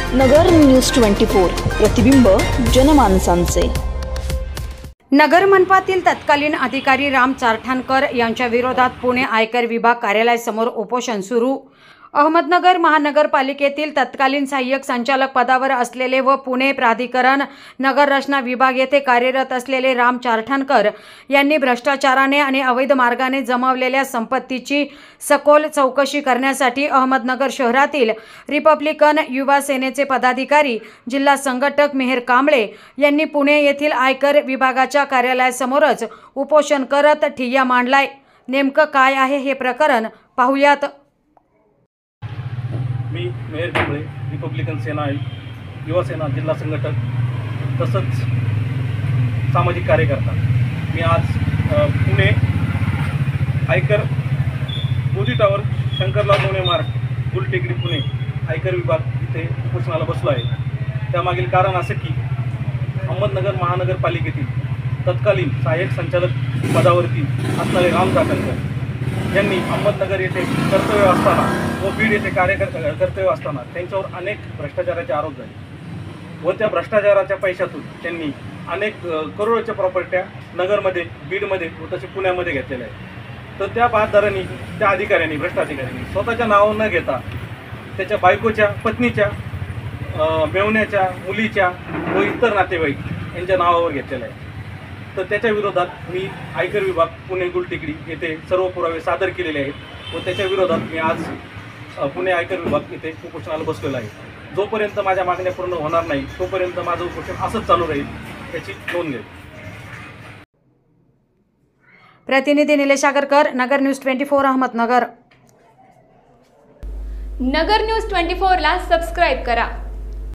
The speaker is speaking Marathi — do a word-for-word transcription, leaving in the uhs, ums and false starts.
नगर न्यूज ट्वेंटी फोर, प्रतिबिंब जनमानसांचे। नगर मनपातील तत्कालीन अधिकारी राम चारठाणकर यांच्या विरोधात पुणे आयकर विभाग कार्यालयासमोर उपोषण सुरू। अहमदनगर महानगरपालिकेतील तत्कालीन सहाय्यक संचालक पदावर असलेले व पुणे प्राधिकरण नगर रचना विभाग येथे कार्यरत असलेले राम चारठाणकर यांनी भ्रष्टाचाराने आणि अवैध मार्गाने जमवलेल्या संपत्तीची सखोल चौकशी करण्यासाठी अहमदनगर शहरातील रिपब्लिकन युवा सेनेचे पदाधिकारी जिल्हा संघटक मेहर कांबळे यांनी पुणे येथील आयकर विभागाच्या कार्यालयासमोरच उपोषण करत ठिय्या मांडलाय। नेमकं काय आहे हे प्रकरण पाहूयात। मी मेहर कांबळे, रिपब्लिकन सेना युवा सेना जिल्हा संघटक तसंच सामाजिक कार्यकर्ता। मी आज पुणे आयकर मोदी टावर शंकरलाल लोणे मार्ग गुलटेकडी पुणे आयकर विभाग इथे उपोषणाला बसलो आहे। त्यामागील कारण असं की अहमदनगर महानगरपालिकेतील तत्कालीन सहाय्यक संचालक पदावरती असणारे राम चारठाणकर यांनी अहमदनगर येथे कर्तव्य असताना व बीड येथे कार्यकर्ते कर्तव्य असताना त्यांच्यावर अनेक भ्रष्टाचाराचे आरोप झाले व त्या भ्रष्टाचाराच्या पैशातून त्यांनी अनेक करोडोच्या प्रॉपर्ट्या नगरमध्ये, बीडमध्ये व तसे पुण्यामध्ये घेतलेल्या आहेत। तर त्या बातदारांनी, त्या अधिकाऱ्यांनी, भ्रष्टाधिकाऱ्यांनी स्वतःच्या नावावर न घेता त्याच्या बायकोच्या, पत्नीच्या, मेवण्याच्या, मुलीच्या व इतर नातेवाईक यांच्या नावावर घेतलेल्या आहे। तर त्याच्या विरोधात मी आयकर विभाग पुणे गुलटेकडी येथे सर्व पुरावे सादर केलेले आहेत व त्याच्या विरोधात मी आज पुणे आयकर विभाग येथे उपोषणाला बसलेला आहे। जोपर्यंत माझ्या मागण्या पूर्ण होणार नाही तोपर्यंत माझं उपोषण असंच चालू राहील, याची नोंद घ्या। प्रतिनिधी Nilesh Agarkar, Nagar news twenty four, Ahmednagar. Nagar news twenty four ला सबस्क्राइब करा।